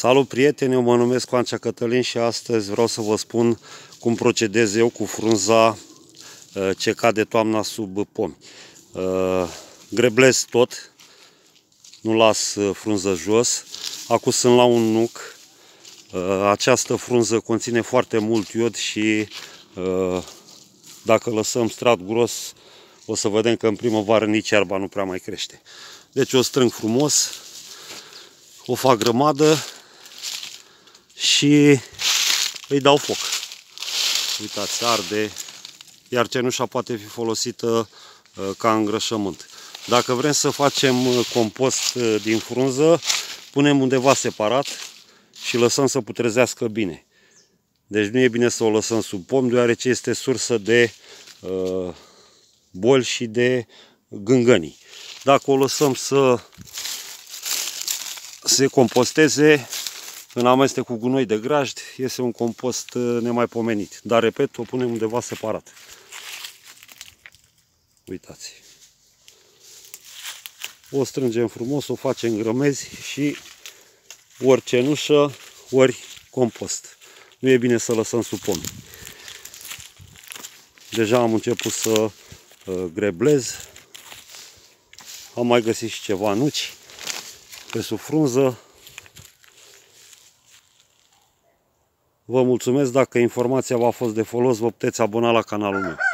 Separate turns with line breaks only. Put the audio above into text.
Salut prieteni, eu mă numesc Coancea Cătălin și astăzi vreau să vă spun cum procedez eu cu frunza ce cade toamna sub pomi. Greblez tot, nu las frunză jos. Acum sunt la un nuc. Această frunză conține foarte mult iod și dacă lăsăm strat gros, o să vedem că în primăvară nici iarba nu prea mai crește. Deci o strâng frumos, o fac grămadă și îi dau foc. Uitați, arde, iar cenușa poate fi folosită ca îngrășământ. Dacă vrem să facem compost din frunză, punem undeva separat și lăsăm să putrezească bine. Deci nu e bine să o lăsăm sub pom, deoarece este sursă de boli și de gângănii. Dacă o lăsăm să se composteze în amestec cu gunoi de grajd, este un compost nemaipomenit. Dar, repet, o punem undeva separat. Uitați. O strângem frumos, o facem grămezi și ori cenușă, ori compost. Nu e bine să lăsăm sub pomi. Deja am început să greblez. Am mai găsit și ceva nuci pe sub frunză. Vă mulțumesc, dacă informația v-a fost de folos, vă puteți abona la canalul meu.